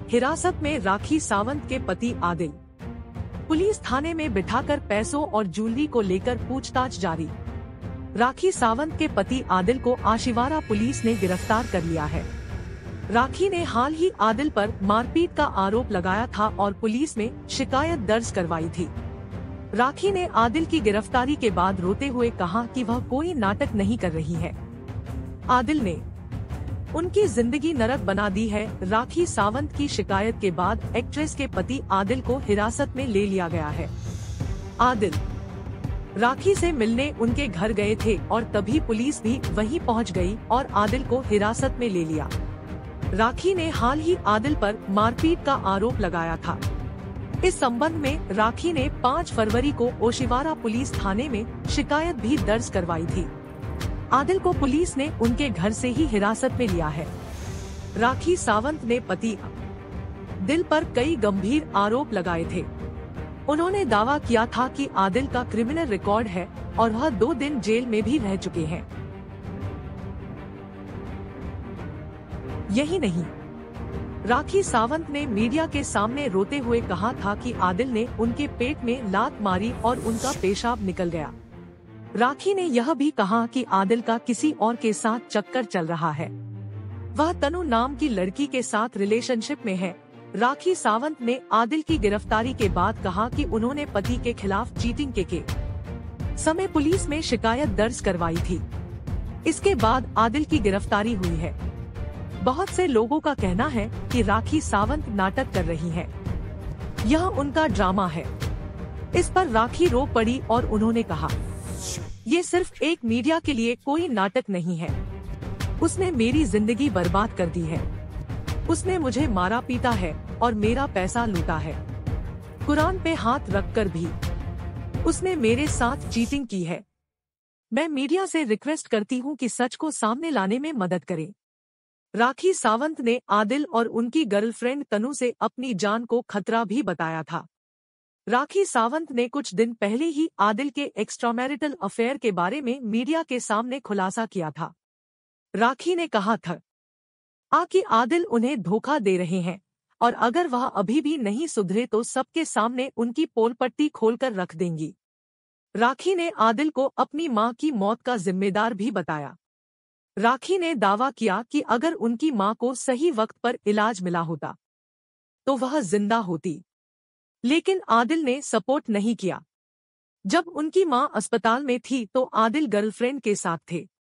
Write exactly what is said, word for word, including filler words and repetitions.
हिरासत में राखी सावंत के पति आदिल। पुलिस थाने में बिठाकर पैसों और ज्वेलरी को लेकर पूछताछ जारी। राखी सावंत के पति आदिल को आशिवारा पुलिस ने गिरफ्तार कर लिया है। राखी ने हाल ही आदिल पर मारपीट का आरोप लगाया था और पुलिस में शिकायत दर्ज करवाई थी। राखी ने आदिल की गिरफ्तारी के बाद रोते हुए कहा कि वह कोई नाटक नहीं कर रही है। आदिल ने उनकी जिंदगी नरक बना दी है। राखी सावंत की शिकायत के बाद एक्ट्रेस के पति आदिल को हिरासत में ले लिया गया है। आदिल राखी से मिलने उनके घर गए थे और तभी पुलिस भी वहीं पहुंच गई और आदिल को हिरासत में ले लिया। राखी ने हाल ही आदिल पर मारपीट का आरोप लगाया था। इस संबंध में राखी ने पाँच फरवरी को ओशिवारा पुलिस थाने में शिकायत भी दर्ज करवाई थी। आदिल को पुलिस ने उनके घर से ही हिरासत में लिया है। राखी सावंत ने पति दिल पर कई गंभीर आरोप लगाए थे। उन्होंने दावा किया था कि आदिल का क्रिमिनल रिकॉर्ड है और वह दो दिन जेल में भी रह चुके हैं। यही नहीं, राखी सावंत ने मीडिया के सामने रोते हुए कहा था कि आदिल ने उनके पेट में लात मारी और उनका पेशाब निकल गया। राखी ने यह भी कहा कि आदिल का किसी और के साथ चक्कर चल रहा है। वह तनु नाम की लड़की के साथ रिलेशनशिप में है। राखी सावंत ने आदिल की गिरफ्तारी के बाद कहा कि उन्होंने पति के खिलाफ चीटिंग के के समय पुलिस में शिकायत दर्ज करवाई थी। इसके बाद आदिल की गिरफ्तारी हुई है। बहुत से लोगों का कहना है कि राखी सावंत नाटक कर रही हैं। यह उनका ड्रामा है। इस पर राखी रो पड़ी और उन्होंने कहा, ये सिर्फ एक मीडिया के लिए कोई नाटक नहीं है। उसने मेरी जिंदगी बर्बाद कर दी है। उसने मुझे मारा पीटा है और मेरा पैसा लूटा है। कुरान पे हाथ रखकर भी उसने मेरे साथ चीटिंग की है। मैं मीडिया से रिक्वेस्ट करती हूँ कि सच को सामने लाने में मदद करें। राखी सावंत ने आदिल और उनकी गर्लफ्रेंड तनु से अपनी जान को खतरा भी बताया था। राखी सावंत ने कुछ दिन पहले ही आदिल के एक्स्ट्रामैरिटल अफेयर के बारे में मीडिया के सामने खुलासा किया था। राखी ने कहा था आ कि आदिल उन्हें धोखा दे रहे हैं और अगर वह अभी भी नहीं सुधरे तो सबके सामने उनकी पोलपट्टी खोलकर रख देंगी। राखी ने आदिल को अपनी मां की मौत का जिम्मेदार भी बताया। राखी ने दावा किया कि अगर उनकी मां को सही वक्त पर इलाज मिला होता तो वह जिंदा होती, लेकिन आदिल ने सपोर्ट नहीं किया। जब उनकी मां अस्पताल में थी तो आदिल गर्लफ्रेंड के साथ थे।